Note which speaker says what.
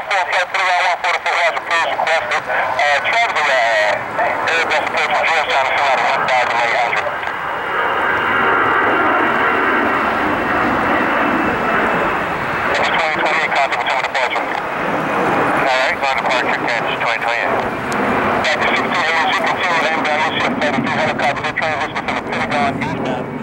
Speaker 1: flight 3144, Roger, please requested. Travel Airbus approach from Georgetown to fill out 1,800. It's 2028, contact with departure. Alright, going to departure, catch 2028. Back to 16 as you continue inbound, you see a 33 helicopter, they're trying to listen from the Pentagon eastbound.